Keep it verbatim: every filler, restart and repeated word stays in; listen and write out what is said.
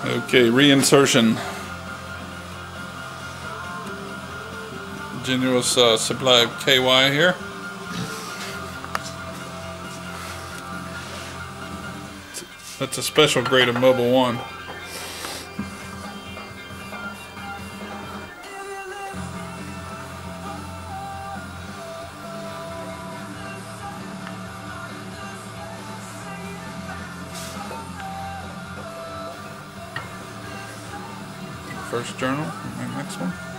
Okay, reinsertion. Generous uh, supply of K Y here. That's a special grade of Mobil one. First journal, my next one.